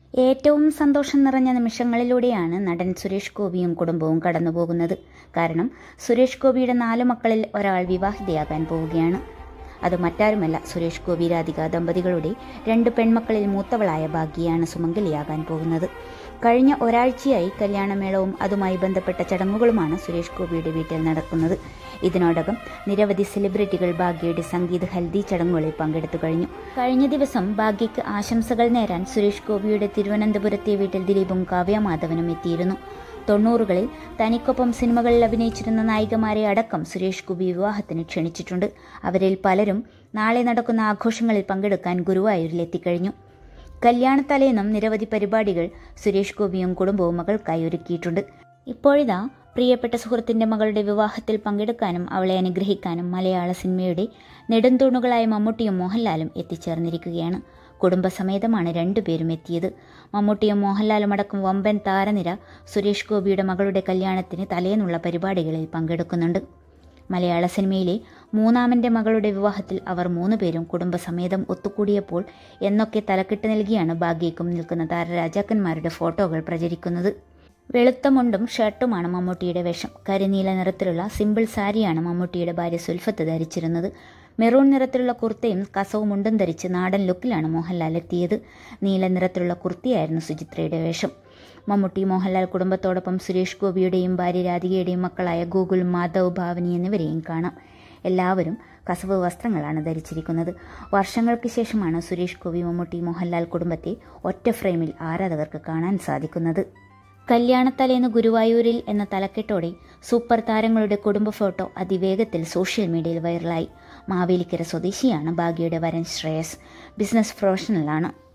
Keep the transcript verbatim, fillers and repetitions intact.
ഏറ്റവും സന്തോഷം നിറഞ്ഞ നിമിഷങ്ങളിലൂടെയാണ് നടൻ സുരേഷ് ഗോപിയും കുടുംബവും കടന്നുപോകുന്നത്. കാരണം സുരേഷ് ഗോപിയുടെ നാല് മക്കളിൽ ഒരാൾ വിവാഹിതയാകാൻ പോവുകയാണ്. അത് മറ്റാരുമല്ല, സുരേഷ് ഗോപി രാധിക ദമ്പതികളുടെ രണ്ട് പെൺമക്കളിൽ മൂത്തവളായ ഭാഗ്യയാണ് സുമംഗലിയാകാൻ പോകുന്നത്. കഴിഞ്ഞ ഒരാഴ്ചയായി കല്യാണമേളവും അതുമായി ബന്ധപ്പെട്ട ചടങ്ങുകളുമാണ് സുരേഷ് ഗോപിയുടെ വീട്ടിൽ നടക്കുന്നത്. ഇതിനോടകം നിരവധി സെലിബ്രിറ്റികൾ ഭാഗ്യയുടെ സംഗീത ഹൽദി ചടങ്ങുകളിൽ പങ്കെടുത്തു കഴിഞ്ഞു. കഴിഞ്ഞ ദിവസം ഭാഗ്യയ്ക്ക് ആശംസകൾ നേരാൻ സുരേഷ് ഗോപിയുടെ തിരുവനന്തപുരത്തെ വീട്ടിൽ ദിലീപും കാവ്യ മാധവനും എത്തിയിരുന്നു. തൊണ്ണൂറുകളിൽ തനിക്കൊപ്പം സിനിമകളിൽ അഭിനയിച്ചിരുന്ന നായികമാരെ അടക്കം സുരേഷ് ഗോപി വിവാഹത്തിന് ക്ഷണിച്ചിട്ടുണ്ട്. അവരിൽ പലരും നാളെ നടക്കുന്ന ആഘോഷങ്ങളിൽ പങ്കെടുക്കാൻ ഗുരുവായൂരിൽ എത്തിക്കഴിഞ്ഞു. കല്യാണത്തലേന്നും നിരവധി പരിപാടികൾ സുരേഷ് ഗോപിയും കുടുംബവും മകൾക്കായി ഒരുക്കിയിട്ടുണ്ട്. ഇപ്പോഴിതാ പ്രിയപ്പെട്ട സുഹൃത്തിന്റെ മകളുടെ വിവാഹത്തിൽ പങ്കെടുക്കാനും അവളെ അനുഗ്രഹിക്കാനും മലയാള സിനിമയുടെ നെടുന്തൂണുകളായ മമ്മൂട്ടിയും മോഹൻലാലും എത്തിച്ചേർന്നിരിക്കുകയാണ്. കുടുംബസമേതമാണ് രണ്ടുപേരും എത്തിയത്. മമ്മൂട്ടിയും മോഹൻലാലും അടക്കം വമ്പൻ താരനിര സുരേഷ് ഗോപിയുടെ മകളുടെ കല്യാണത്തിന് തലേന്നുള്ള പരിപാടികളിൽ പങ്കെടുക്കുന്നുണ്ട്. മലയാള സിനിമയിലെ മൂന്നാമന്റെ മകളുടെ വിവാഹത്തിൽ അവർ മൂന്നുപേരും കുടുംബസമേതം ഒത്തുകൂടിയപ്പോൾ എന്നൊക്കെ തലക്കെട്ട് നൽകിയാണ് ഭാഗ്യയ്ക്കും നിൽക്കുന്ന താരരാജാക്കന്മാരുടെ ഫോട്ടോകൾ പ്രചരിക്കുന്നത്. വെളുത്ത മുണ്ടും ഷർട്ടുമാണ് മമ്മൂട്ടിയുടെ വേഷം. കരിനീല നിറത്തിലുള്ള സിമ്പിൾ സാരിയാണ് മമ്മൂട്ടിയുടെ ഭാര്യ സുൽഫത്ത് ധരിച്ചിരുന്നത്. മെറൂൺ നിറത്തിലുള്ള കുർത്തയും കസവും മുണ്ടും ധരിച്ച് നാടൻ ലുക്കിലാണ് മോഹൻലാൽ എത്തിയത്. നീല നിറത്തിലുള്ള കുർത്തിയായിരുന്നു സുചിത്രയുടെ വേഷം. മമ്മൂട്ടി മോഹൻലാൽ കുടുംബത്തോടൊപ്പം സുരേഷ് ഗോപിയുടെയും ഭാര്യ രാധികയുടെയും മക്കളായ ഗൂഗുൽ, മാധവ്, ഭാവനി എന്നിവരെയും കാണാം. എല്ലാവരും കസവ് വസ്ത്രങ്ങളാണ് ധരിച്ചിരിക്കുന്നത്. വർഷങ്ങൾക്ക് ശേഷമാണ് സുരേഷ് ഗോപി, മമ്മൂട്ടി, മോഹൻലാൽ കുടുംബത്തെ ഒറ്റ ഫ്രെയിമിൽ ആരാധകർക്ക് കാണാൻ സാധിക്കുന്നത്. കല്യാണത്തലേന്ന് ഗുരുവായൂരിൽ എന്ന തലക്കെട്ടോടെ സൂപ്പർ താരങ്ങളുടെ കുടുംബ ഫോട്ടോ അതിവേഗത്തിൽ സോഷ്യൽ മീഡിയയിൽ വൈറലായി. മാവേലിക്കര സ്വദേശിയാണ് ഭാഗ്യയുടെ വരൻ ശ്രേയസ്. ബിസിനസ് പ്രൊഫഷണലാണ്.